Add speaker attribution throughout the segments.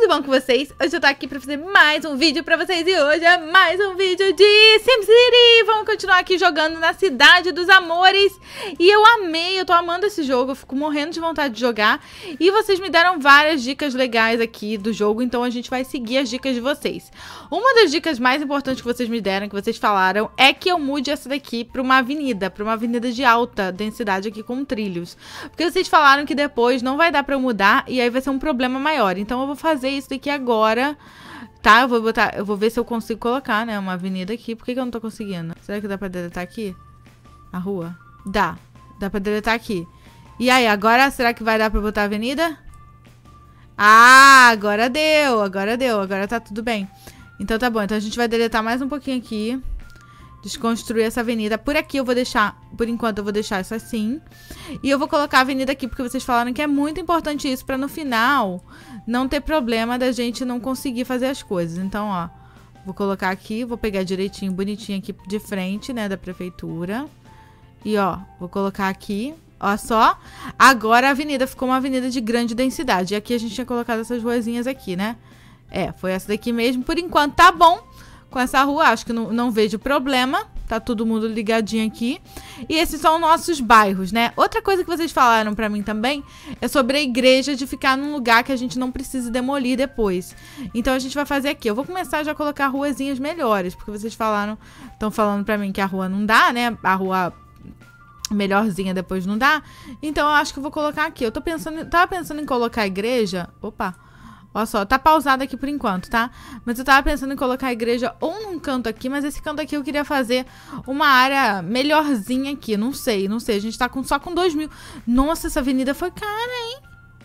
Speaker 1: tudo bom com vocês? Hoje eu tô aqui pra fazer mais um vídeo pra vocês e hoje é mais um vídeo de SimCity. Vamos continuar aqui jogando na Cidade dos Amores. E eu amei, eu tô amando esse jogo, eu fico morrendo de vontade de jogar. E vocês me deram várias dicas legais aqui do jogo, então a gente vai seguir as dicas de vocês. Uma das dicas mais importantes que vocês me deram, que vocês falaram, é que eu mude essa daqui pra uma avenida de alta densidade aqui com trilhos. Porque vocês falaram que depois não vai dar pra eu mudar e aí vai ser um problema maior. Então eu vou fazer isso daqui agora, tá? Eu vou ver se eu consigo colocar, né, uma avenida aqui. Por que eu não tô conseguindo? Será que dá pra deletar aqui? A rua? Dá pra deletar aqui. E aí, agora será que vai dar pra botar a avenida? Ah, agora deu, agora tá tudo bem. Então tá bom, então a gente vai deletar mais um pouquinho aqui. Desconstruir essa avenida. Por aqui eu vou deixar, por enquanto eu vou deixar isso assim. E eu vou colocar a avenida aqui, porque vocês falaram que é muito importante isso, pra no final não ter problema da gente não conseguir fazer as coisas. Então, ó, vou colocar aqui, vou pegar direitinho, bonitinho aqui de frente, né, da prefeitura. E ó, vou colocar aqui, ó só. Agora a avenida ficou uma avenida de grande densidade. E aqui a gente tinha colocado essas ruazinhas aqui, né? É, foi essa daqui mesmo. Por enquanto tá bom. Com essa rua, acho que não vejo problema. Tá todo mundo ligadinho aqui. E esses são nossos bairros, né? Outra coisa que vocês falaram pra mim também é sobre a igreja de ficar num lugar que a gente não precisa demolir depois. Então a gente vai fazer aqui. Eu vou começar já a colocar ruazinhas melhores, porque vocês estão falando pra mim que a rua não dá, né? A rua melhorzinha depois não dá. Então eu acho que eu vou colocar aqui. Eu tava pensando em colocar a igreja. Opa! Olha só, tá pausado aqui por enquanto, tá? Mas eu tava pensando em colocar a igreja ou num canto aqui, mas esse canto aqui eu queria fazer uma área melhorzinha aqui. Não sei. A gente tá só com 2.000. Nossa, essa avenida foi cara, hein?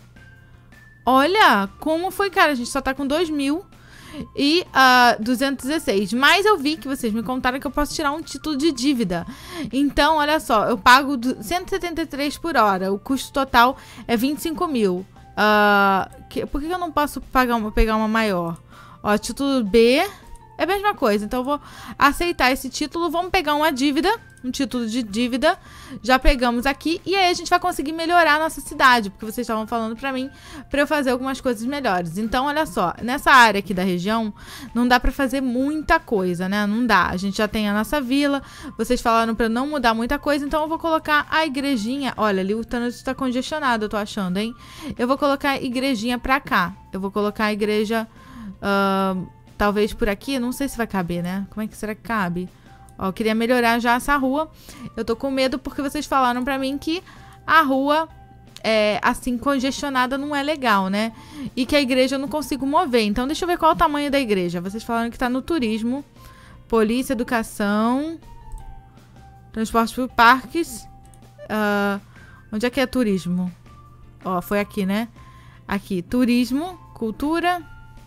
Speaker 1: Olha como foi cara. A gente só tá com 2.000 e 216. Mas eu vi que vocês me contaram que eu posso tirar um título de dívida. Então, olha só, eu pago 173 por hora. O custo total é 25.000. Por que eu não posso pegar uma maior? Ó, título B é a mesma coisa. Então eu vou aceitar esse título. Vamos pegar uma dívida, um título de dívida. Já pegamos aqui. E aí a gente vai conseguir melhorar a nossa cidade, porque vocês estavam falando pra mim pra eu fazer algumas coisas melhores. Então olha só, nessa área aqui da região não dá pra fazer muita coisa, né? Não dá, a gente já tem a nossa vila. Vocês falaram pra não mudar muita coisa. Então eu vou colocar a igrejinha. Olha, ali o trânsito tá congestionado, eu tô achando, hein? Eu vou colocar a igrejinha pra cá. Eu vou colocar a igreja talvez por aqui. Não sei se vai caber, né? Como é que será que cabe? Ó, eu queria melhorar já essa rua. Eu tô com medo porque vocês falaram pra mim que a rua, assim, congestionada não é legal, né? E que a igreja eu não consigo mover. Então, deixa eu ver qual é o tamanho da igreja. Vocês falaram que tá no turismo. Polícia, educação. Transporte por parques. Onde é que é turismo? Ó, foi aqui, né? Aqui, turismo, cultura.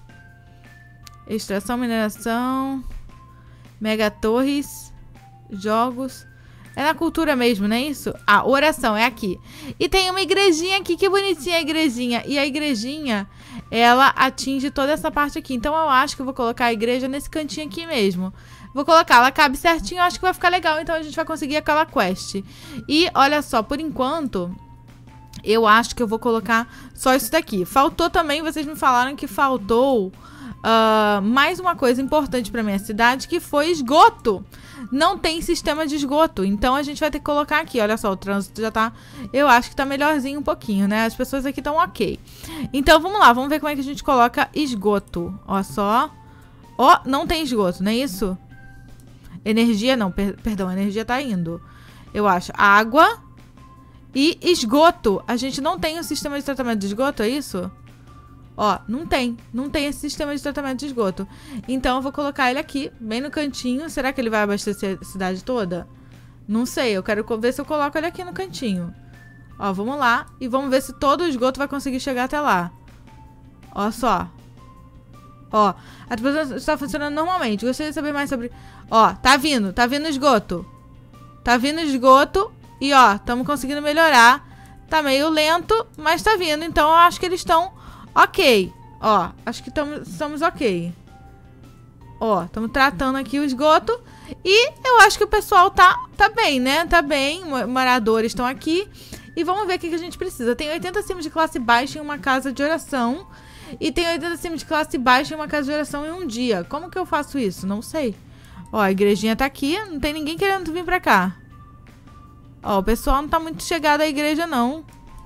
Speaker 1: Extração, mineração. Mega torres, jogos. É na cultura mesmo, não é isso? Ah, oração, é aqui. E tem uma igrejinha aqui, que bonitinha a igrejinha. E a igrejinha, ela atinge toda essa parte aqui. Então eu acho que eu vou colocar a igreja nesse cantinho aqui mesmo. Vou colocar, ela cabe certinho, eu acho que vai ficar legal. Então a gente vai conseguir aquela quest. E olha só, por enquanto, eu acho que eu vou colocar só isso daqui. Faltou também, vocês me falaram que faltou mais uma coisa importante pra minha cidade, que foi esgoto. Não tem sistema de esgoto, então a gente vai ter que colocar aqui. Olha só, o trânsito já tá, eu acho que tá melhorzinho um pouquinho, né? As pessoas aqui estão ok. Então vamos lá, vamos ver como é que a gente coloca esgoto. Ó só. Ó, não tem esgoto, não é isso? Energia não, perdão, a energia tá indo. Eu acho, água e esgoto. A gente não tem um sistema de tratamento de esgoto, é isso? Ó, não tem esse sistema de tratamento de esgoto. Então eu vou colocar ele aqui, bem no cantinho. Será que ele vai abastecer a cidade toda? Não sei, eu quero ver se eu coloco ele aqui no cantinho. Ó, vamos lá e vamos ver se todo o esgoto vai conseguir chegar até lá. Ó só. Ó, a disposição está funcionando normalmente. Gostaria de saber mais sobre... Ó, tá vindo esgoto. Tá vindo esgoto e ó, estamos conseguindo melhorar. Tá meio lento, mas tá vindo. Então eu acho que eles estão... ok, ó, acho que estamos ok. Ó, estamos tratando aqui o esgoto. E eu acho que o pessoal tá bem, né? Tá bem, moradores estão aqui. E vamos ver o que a gente precisa. Tem 80 sims de classe baixa em uma casa de oração. E tem 80 sims de classe baixa e uma casa de oração em um dia. Como que eu faço isso? Não sei. Ó, a igrejinha tá aqui. Não tem ninguém querendo vir pra cá. Ó, o pessoal não tá muito chegado à igreja, não.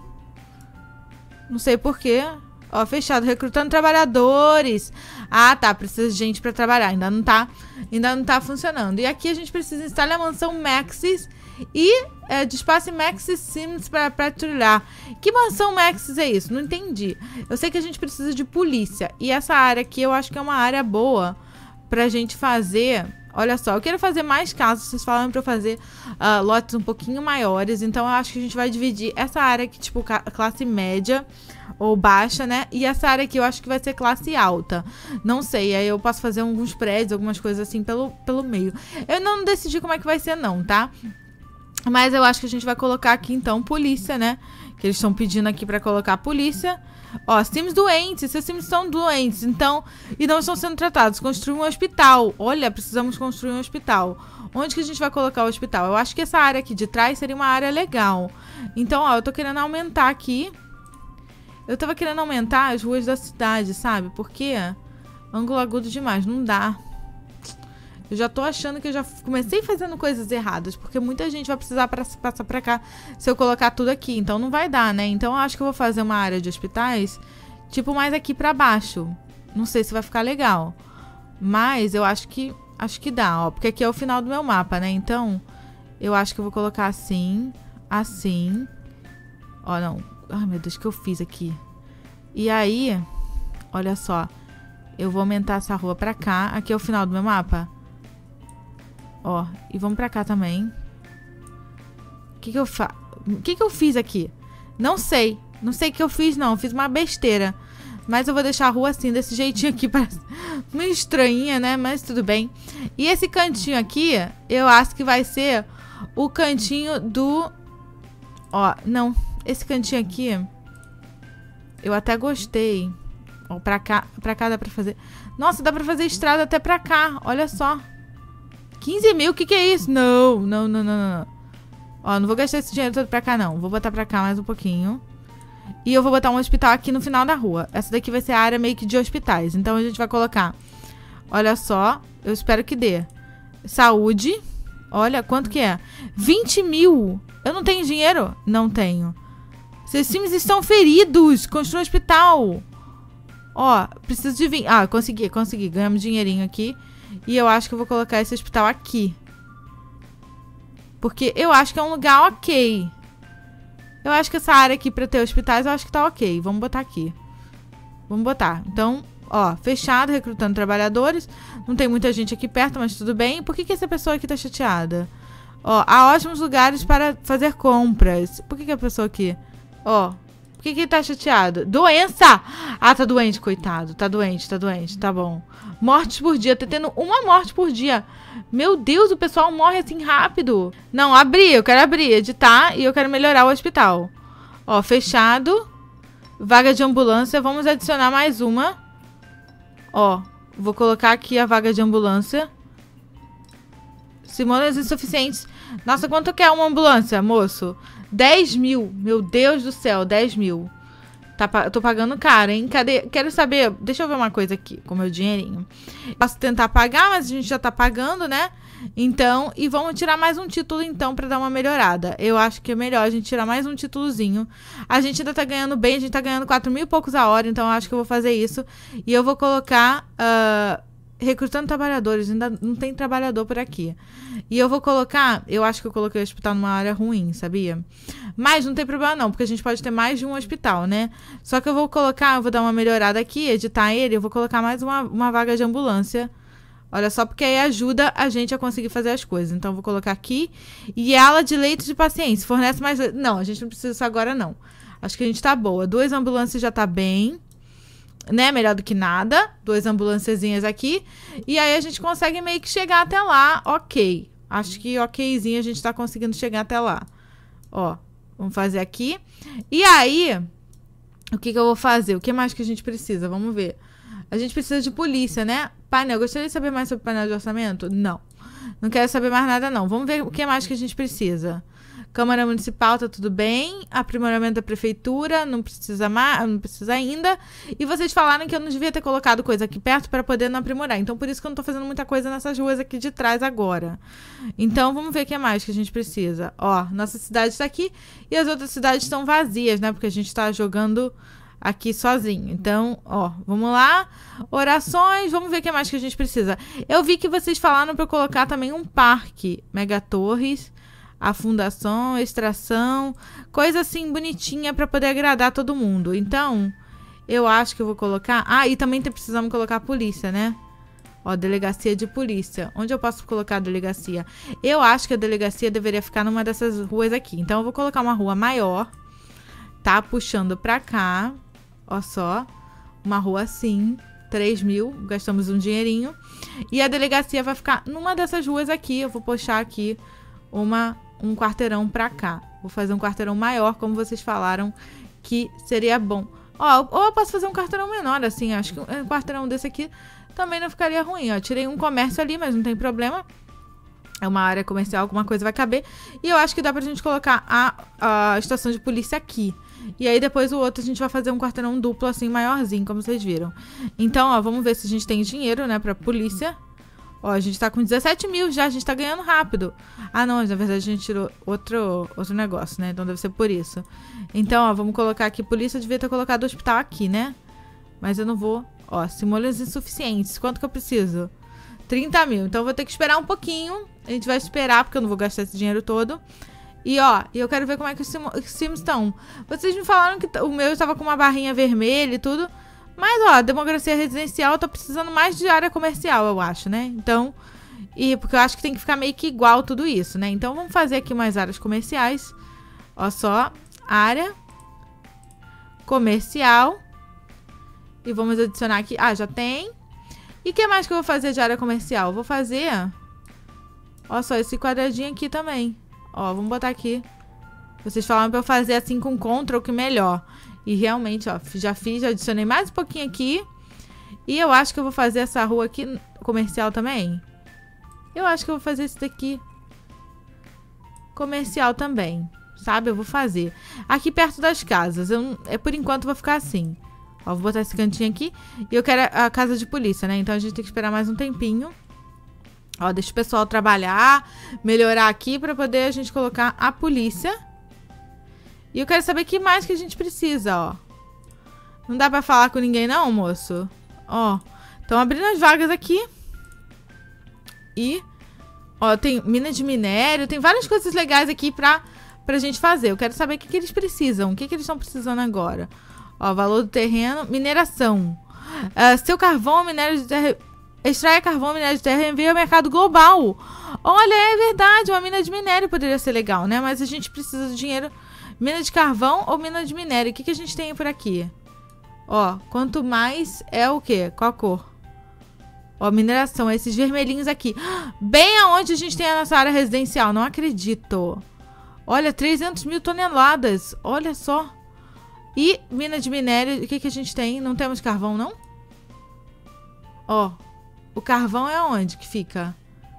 Speaker 1: Não sei porquê. Ó, fechado. Recrutando trabalhadores. Ah, tá. Precisa de gente pra trabalhar. Ainda não tá funcionando. E aqui a gente precisa instalar a mansão Maxis e despace Maxis Sims pra patrulhar. Que mansão Maxis é isso? Não entendi. Eu sei que a gente precisa de polícia. E essa área aqui eu acho que é uma área boa pra gente fazer... Olha só, eu quero fazer mais casas. Vocês falaram pra eu fazer lotes um pouquinho maiores. Então eu acho que a gente vai dividir essa área aqui, tipo, classe média ou baixa, né? E essa área aqui eu acho que vai ser classe alta. Não sei, aí eu posso fazer alguns prédios, algumas coisas assim pelo meio. Eu ainda não decidi como é que vai ser não, tá? Mas eu acho que a gente vai colocar aqui então polícia, né? Que eles estão pedindo aqui pra colocar polícia. Ó, sims doentes, esses sims estão doentes, então, e não estão sendo tratados. Construir um hospital. Olha, precisamos construir um hospital. Onde que a gente vai colocar o hospital? Eu acho que essa área aqui de trás seria uma área legal. Então, ó, eu tô querendo aumentar aqui. Eu tava querendo aumentar as ruas da cidade, sabe? Porque ângulo agudo demais, não dá. Eu já tô achando que eu já comecei fazendo coisas erradas, porque muita gente vai precisar passar pra cá se eu colocar tudo aqui, então não vai dar, né? Então eu acho que eu vou fazer uma área de hospitais, tipo, mais aqui pra baixo. Não sei se vai ficar legal, mas eu acho que dá, ó, porque aqui é o final do meu mapa, né? Então, eu acho que eu vou colocar assim, assim. Ó, não. Ai, meu Deus, o que eu fiz aqui? E aí, olha só, eu vou aumentar essa rua pra cá, aqui é o final do meu mapa. Ó, e vamos pra cá também. O que que eu fiz aqui? Não sei. Não sei o que eu fiz, não. Eu fiz uma besteira. Mas eu vou deixar a rua assim, desse jeitinho aqui. Parece meio estranhinha, né? Mas tudo bem. E esse cantinho aqui, eu acho que vai ser o cantinho do... Ó, não. Esse cantinho aqui, eu até gostei. Ó, pra cá dá pra fazer... Nossa, dá pra fazer estrada até pra cá. Olha só. 15 mil? O que é isso? Não. Ó, não vou gastar esse dinheiro todo pra cá, não. Vou botar pra cá mais um pouquinho. E eu vou botar um hospital aqui no final da rua. Essa daqui vai ser a área meio que de hospitais. Então a gente vai colocar... Olha só. Eu espero que dê. Saúde. Olha, quanto que é? 20 mil. Eu não tenho dinheiro? Não tenho. Seus sims estão feridos. Construa um hospital. Ó, preciso de 20. Ah, consegui. Ganhamos dinheirinho aqui. E eu acho que eu vou colocar esse hospital aqui. Porque eu acho que é um lugar ok. Eu acho que essa área aqui pra ter hospitais, eu acho que tá ok. Vamos botar aqui. Vamos botar. Então, ó, fechado, recrutando trabalhadores. Não tem muita gente aqui perto, mas tudo bem. Por que essa pessoa aqui tá chateada? Ó, há ótimos lugares para fazer compras. Por que a pessoa aqui? Ó, por que ele tá chateado? Doença! Ah, tá doente, coitado. Tá doente. Tá bom. Mortes por dia. Tá tendo uma morte por dia. Meu Deus, o pessoal morre assim rápido. Não, abrir. Eu quero abrir, editar e eu quero melhorar o hospital. Ó, fechado. Vaga de ambulância. Vamos adicionar mais uma. Ó, vou colocar aqui a vaga de ambulância. Simonas insuficientes. Nossa, quanto que é uma ambulância, moço? 10 mil. Meu Deus do céu, 10 mil. Eu tô pagando caro, hein? Cadê? Quero saber... Deixa eu ver uma coisa aqui com o meu dinheirinho. Posso tentar pagar, mas a gente já tá pagando, né? Então, e vamos tirar mais um título, então, pra dar uma melhorada. Eu acho que é melhor a gente tirar mais um títulozinho. A gente ainda tá ganhando bem, a gente tá ganhando 4 mil e poucos a hora, então eu acho que eu vou fazer isso. E eu vou colocar... recrutando trabalhadores, ainda não tem trabalhador por aqui. E eu vou colocar, eu acho que eu coloquei o hospital numa área ruim, sabia? Mas não tem problema não, porque a gente pode ter mais de um hospital, né? Só que eu vou colocar, eu vou dar uma melhorada aqui, editar ele, eu vou colocar mais uma vaga de ambulância. Olha só, porque aí ajuda a gente a conseguir fazer as coisas. Então eu vou colocar aqui. E ala de leitos de pacientes, fornece mais... Não, a gente não precisa disso agora não. Acho que a gente tá boa. 2 ambulâncias já tá bem. Né, melhor do que nada. 2 ambulânciazinhas aqui. E aí a gente consegue meio que chegar até lá. Ok. Acho que okzinho a gente tá conseguindo chegar até lá. Ó, vamos fazer aqui. E aí, o que eu vou fazer? O que mais que a gente precisa? Vamos ver. A gente precisa de polícia, né? Painel. Gostaria de saber mais sobre painel de orçamento? Não. Não quero saber mais nada, não. Vamos ver o que mais que a gente precisa. Câmara Municipal tá tudo bem. Aprimoramento da Prefeitura, não precisa mais, não precisa ainda. E vocês falaram que eu não devia ter colocado coisa aqui perto para poder não aprimorar. Então, por isso que eu não tô fazendo muita coisa nessas ruas aqui de trás agora. Então, vamos ver o que mais que a gente precisa. Ó, nossa cidade tá aqui e as outras cidades estão vazias, né? Porque a gente tá jogando aqui sozinho. Então, ó, vamos lá. Orações, vamos ver o que mais que a gente precisa. Eu vi que vocês falaram para eu colocar também um parque. Megatorres, a fundação, extração, coisa assim bonitinha para poder agradar todo mundo. Então, eu acho que eu vou colocar... Ah, e também precisamos colocar a polícia, né? Ó, delegacia de polícia. Onde eu posso colocar a delegacia? Eu acho que a delegacia deveria ficar numa dessas ruas aqui. Então, eu vou colocar uma rua maior, tá? Puxando pra cá. Ó só. Uma rua assim. 3 mil. Gastamos um dinheirinho. E a delegacia vai ficar numa dessas ruas aqui. Eu vou puxar aqui um quarteirão pra cá. Vou fazer um quarteirão maior, como vocês falaram que seria bom. Ó, ou eu posso fazer um quarteirão menor, assim. Acho que um quarteirão desse aqui também não ficaria ruim, ó. Tirei um comércio ali, mas não tem problema. É uma área comercial, alguma coisa vai caber. E eu acho que dá pra gente colocar a estação de polícia aqui. E aí depois o outro a gente vai fazer um quarteirão duplo, assim, maiorzinho, como vocês viram. Então, ó, vamos ver se a gente tem dinheiro, né, pra polícia. Ó, a gente tá com 17 mil já, a gente tá ganhando rápido. Ah, não, na verdade a gente tirou outro negócio, né? Então deve ser por isso. Então, ó, vamos colocar aqui polícia. Eu devia ter colocado o hospital aqui, né? Mas eu não vou. Ó, simoleons insuficientes. Quanto que eu preciso? 30 mil. Então eu vou ter que esperar um pouquinho. A gente vai esperar, porque eu não vou gastar esse dinheiro todo. E, ó, eu quero ver como é que os sims estão. Vocês me falaram que o meu estava com uma barrinha vermelha e tudo. Mas, ó, democracia residencial, eu tô precisando mais de área comercial, eu acho, né? Então, porque eu acho que tem que ficar meio que igual tudo isso, né? Então, vamos fazer aqui mais áreas comerciais. Ó só, área comercial. E vamos adicionar aqui. Ah, já tem. E o que mais que eu vou fazer de área comercial? Vou fazer, ó só, esse quadradinho aqui também. Ó, vamos botar aqui. Vocês falaram pra eu fazer assim com Ctrl, que melhor. E realmente, ó, já fiz, já adicionei mais um pouquinho aqui. E eu acho que eu vou fazer essa rua aqui comercial também. Eu acho que eu vou fazer esse daqui comercial também, sabe? Eu vou fazer. Aqui perto das casas. Por enquanto, vou ficar assim. Ó, vou botar esse cantinho aqui. E eu quero a casa de polícia, né? Então, a gente tem que esperar mais um tempinho. Ó, deixa o pessoal trabalhar, melhorar aqui pra poder a gente colocar a polícia. E eu quero saber o que mais que a gente precisa, ó. Não dá pra falar com ninguém não, moço? Ó, estão abrindo as vagas aqui. E, ó, tem mina de minério, tem várias coisas legais aqui pra gente fazer. Eu quero saber o que eles precisam, o que eles estão precisando agora. Ó, valor do terreno, mineração. Seu carvão, minério de terra... Extraia carvão, minério de terra e envia ao mercado global. Olha, é verdade, uma mina de minério poderia ser legal, né? Mas a gente precisa de dinheiro... Mina de carvão ou mina de minério? O que a gente tem por aqui? Ó, quanto mais é o quê? Qual a cor? Ó, mineração, esses vermelhinhos aqui. Bem aonde a gente tem a nossa área residencial. Não acredito. Olha, 300 mil toneladas. Olha só. E mina de minério, o que a gente tem? Não temos carvão, não? Ó, o carvão é onde que fica?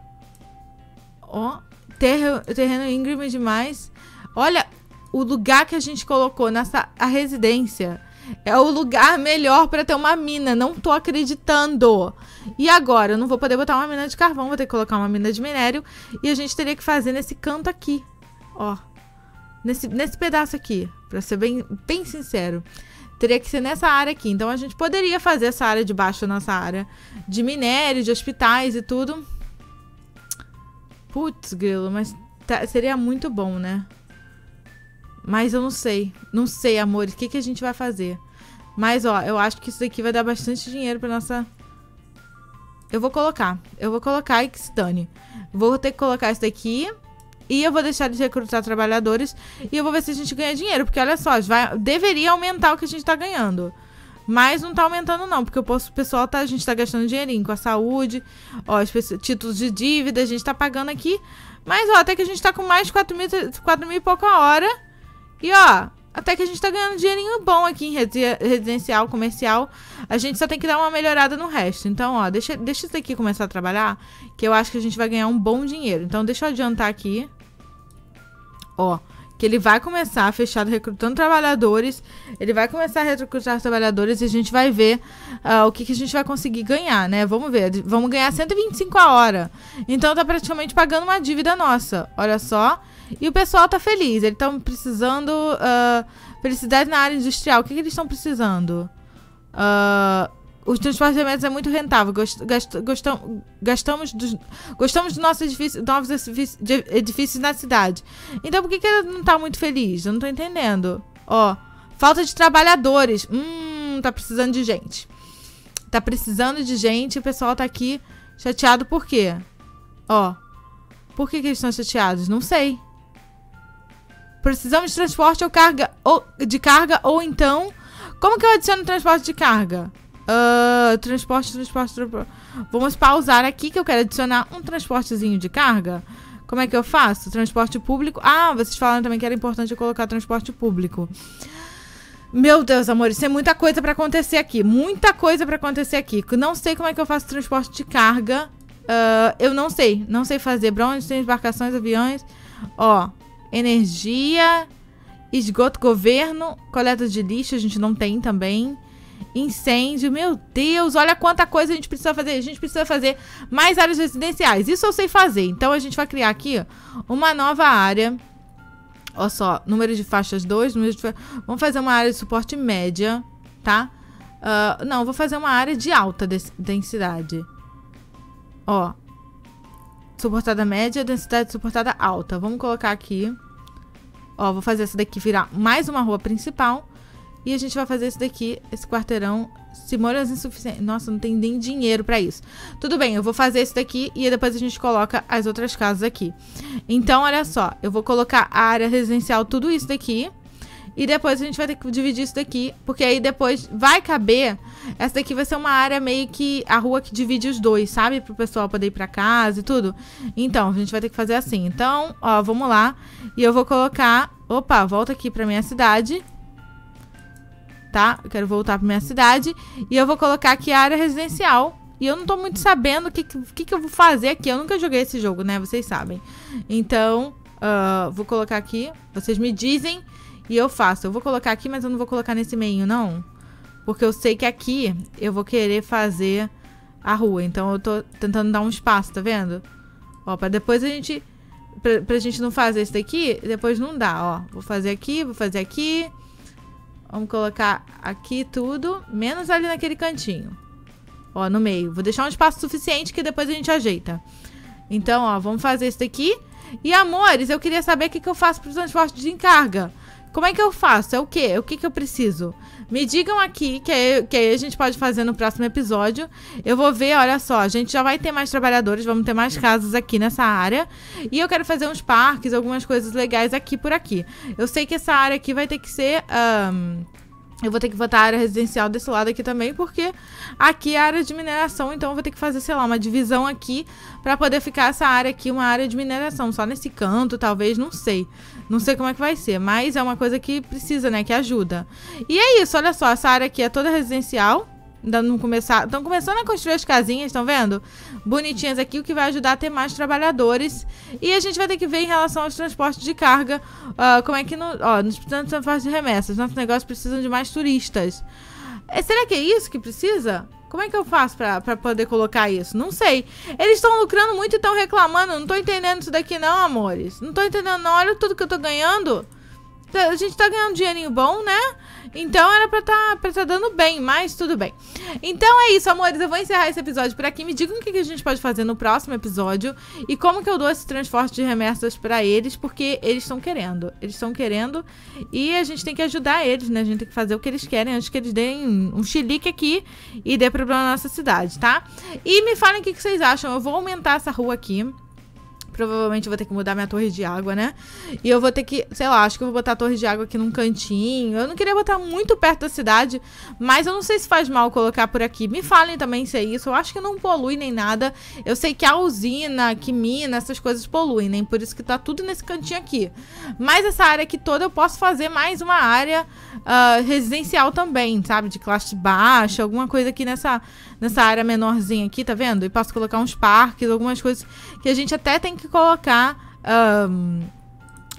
Speaker 1: Ó, terreno íngreme demais. Olha... O lugar que a gente colocou a residência é o lugar melhor para ter uma mina. Não tô acreditando. E agora? Eu não vou poder botar uma mina de carvão. Vou ter que colocar uma mina de minério. E a gente teria que fazer nesse canto aqui. Ó. Nesse pedaço aqui. Pra ser bem sincero. Teria que ser nessa área aqui. Então a gente poderia fazer essa área de baixo, nossa área de minério, de hospitais e tudo. Putz, grilo. Mas seria muito bom, né? Mas eu não sei. Não sei, amores. O que a gente vai fazer? Mas, ó, eu acho que isso daqui vai dar bastante dinheiro pra nossa... Eu vou colocar e que se dane. Vou ter que colocar isso daqui. E eu vou deixar de recrutar trabalhadores. E eu vou ver se a gente ganha dinheiro. Porque, olha só, deveria aumentar o que a gente tá ganhando. Mas não tá aumentando, não. Porque o pessoal a gente tá gastando dinheirinho com a saúde. Ó, títulos de dívida, a gente tá pagando aqui. Mas, ó, até que a gente tá com mais de 4 mil e pouca hora. E, ó, até que a gente tá ganhando dinheirinho bom aqui em residencial, comercial. A gente só tem que dar uma melhorada no resto. Então, ó, deixa isso daqui começar a trabalhar, que eu acho que a gente vai ganhar um bom dinheiro. Então, deixa eu adiantar aqui. ó, que ele vai começar fechado recrutando trabalhadores, ele vai começar a recrutar trabalhadores e a gente vai ver o que a gente vai conseguir ganhar, né? Vamos ver, vamos ganhar 125 a hora. Então tá praticamente pagando uma dívida nossa, olha só. E o pessoal tá feliz, eles estão precisando, felicidade na área industrial, o que eles estão precisando? Os transportes de remédios é muito rentável. Gostamos dos nossos edifícios, novos edifícios na cidade. Então por que ela não tá muito feliz? Eu não tô entendendo. Ó, falta de trabalhadores. Tá precisando de gente. Tá precisando de gente. O pessoal tá aqui chateado por quê? Ó, por que eles estão chateados? Não sei. Precisamos de transporte de carga ou então... Como que eu adiciono transporte de carga? Transporte. Vamos pausar aqui que eu quero adicionar um transportezinho de carga. Como é que eu faço? Transporte público. Vocês falaram também que era importante eu colocar transporte público. Meu Deus, amor, isso é muita coisa pra acontecer aqui. Muita coisa pra acontecer aqui. Não sei como é que eu faço transporte de carga. Eu não sei. Não sei fazer. Pra onde tem embarcações, aviões. Ó, energia, esgoto, governo, coleta de lixo, a gente não tem também. Incêndio, meu Deus, olha quanta coisa a gente precisa fazer. A gente precisa fazer mais áreas residenciais. Isso eu sei fazer. Então a gente vai criar aqui uma nova área. Olha só, número de faixas 2. Vamos fazer uma área de suporte média, tá? Não, vou fazer uma área de alta densidade. Ó, suportada média, densidade suportada alta. Vamos colocar aqui. Ó, vou fazer essa daqui virar mais uma rua principal. E a gente vai fazer esse daqui, esse quarteirão, se moras insuficiente. Nossa, não tem nem dinheiro pra isso. Tudo bem, eu vou fazer esse daqui e depois a gente coloca as outras casas aqui. Então, olha só, eu vou colocar a área residencial, tudo isso daqui. E depois a gente vai ter que dividir isso daqui, porque aí depois vai caber... Essa daqui vai ser uma área meio que... A rua que divide os dois, sabe? Pro pessoal poder ir pra casa e tudo. Então, a gente vai ter que fazer assim. Então, ó, vamos lá. E eu vou colocar... Opa, volta aqui pra minha cidade. Tá? Eu quero voltar pra minha cidade. E eu vou colocar aqui a área residencial. E eu não tô muito sabendo o que eu vou fazer aqui. Eu nunca joguei esse jogo, né? Vocês sabem. Então, vou colocar aqui. Vocês me dizem e eu faço. Eu vou colocar aqui, mas eu não vou colocar nesse meio, não. Porque eu sei que aqui eu vou querer fazer a rua. Então, eu tô tentando dar um espaço, tá vendo? Ó, pra depois a gente... Pra gente não fazer isso daqui, depois não dá, ó. Vou fazer aqui, vou fazer aqui... Vamos colocar aqui tudo, menos ali naquele cantinho. Ó, no meio. Vou deixar um espaço suficiente que depois a gente ajeita. Então, ó, vamos fazer isso daqui. E, amores, eu queria saber o que eu faço pro transporte de encarga. Como é que eu faço? É o quê? O que eu preciso? Me digam aqui, que aí a gente pode fazer no próximo episódio. Eu vou ver, olha só, a gente já vai ter mais trabalhadores, vamos ter mais casas aqui nessa área. E eu quero fazer uns parques, algumas coisas legais aqui por aqui. Eu sei que essa área aqui vai ter que ser... eu vou ter que botar a área residencial desse lado aqui também, porque aqui é a área de mineração, então eu vou ter que fazer, sei lá, uma divisão aqui pra poder ficar essa área aqui, uma área de mineração, só nesse canto, talvez, não sei. Não sei como é que vai ser, mas é uma coisa que precisa, né, que ajuda. E é isso, olha só, essa área aqui é toda residencial. Ainda não começaram, estão começando a construir as casinhas, estão vendo? Bonitinhas aqui, o que vai ajudar a ter mais trabalhadores. E a gente vai ter que ver em relação aos transportes de carga, como é que nos transportes de remessas, nossos negócios precisam de mais turistas. Será que é isso que precisa? Como é que eu faço pra poder colocar isso? Não sei. Eles estão lucrando muito e estão reclamando. Não tô entendendo isso daqui não, amores. Não tô entendendo não. Olha tudo que eu tô ganhando. A gente tá ganhando um dinheirinho bom, né? Então era pra tá dando bem, mas tudo bem. Então é isso, amores. Eu vou encerrar esse episódio por aqui. Me digam o que a gente pode fazer no próximo episódio. E como que eu dou esse transporte de remessas pra eles. Porque eles estão querendo. Eles estão querendo. E a gente tem que ajudar eles, né? A gente tem que fazer o que eles querem antes que eles deem um chilique aqui e dê problema na nossa cidade, tá? E me falem o que vocês acham. Eu vou aumentar essa rua aqui. Provavelmente eu vou ter que mudar minha torre de água, né? E eu vou ter que, sei lá, acho que eu vou botar a torre de água aqui num cantinho. Eu não queria botar muito perto da cidade, mas eu não sei se faz mal colocar por aqui. Me falem também se é isso. Eu acho que não polui nem nada. Eu sei que a usina, que mina, essas coisas poluem, né? Por isso que tá tudo nesse cantinho aqui. Mas essa área aqui toda eu posso fazer mais uma área residencial também, sabe? De classe baixa, alguma coisa aqui nessa área menorzinha aqui, tá vendo? E posso colocar uns parques, algumas coisas que a gente até tem que colocar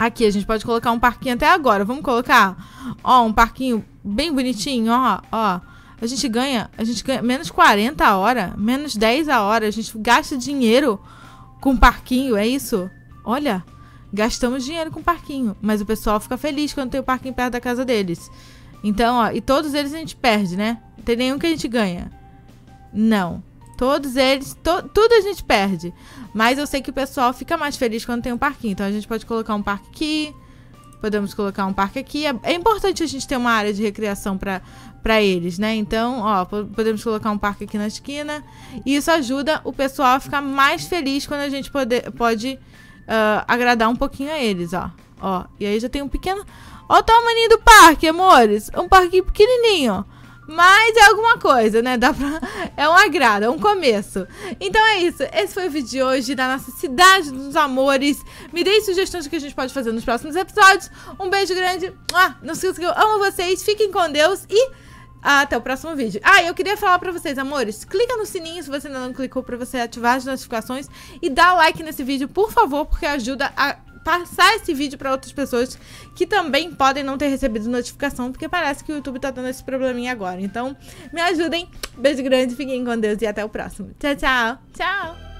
Speaker 1: Aqui, a gente pode colocar um parquinho até agora. Vamos colocar, ó, um parquinho bem bonitinho, ó, ó. A gente ganha menos 40 a hora, menos 10 a hora. A gente gasta dinheiro com parquinho, é isso? Olha, gastamos dinheiro com parquinho. Mas o pessoal fica feliz quando tem o parquinho perto da casa deles. Então, ó, e todos eles a gente perde, né? Não tem nenhum que a gente ganha. Não. Todos eles, tudo a gente perde. Mas eu sei que o pessoal fica mais feliz quando tem um parquinho. Então a gente pode colocar um parque aqui. Podemos colocar um parque aqui. É importante a gente ter uma área de recreação pra eles, né? Então, ó, podemos colocar um parque aqui na esquina. E isso ajuda o pessoal a ficar mais feliz quando a gente pode agradar um pouquinho a eles, ó. Ó, e aí já tem um pequeno... Ó o tamanho do parque, amores. Um parquinho pequenininho. Mas é alguma coisa, né? É um agrado, é um começo. Então é isso. Esse foi o vídeo de hoje da nossa Cidade dos Amores. Me deem sugestões do que a gente pode fazer nos próximos episódios. Um beijo grande. Não se esqueça que eu amo vocês. Fiquem com Deus e até o próximo vídeo. Eu queria falar pra vocês, amores. Clica no sininho se você ainda não clicou pra você ativar as notificações. E dá like nesse vídeo, por favor, porque ajuda a passar esse vídeo para outras pessoas que também podem não ter recebido notificação, porque parece que o YouTube tá dando esse probleminha agora. Então, me ajudem. Beijo grande, fiquem com Deus e até o próximo. Tchau, tchau. Tchau.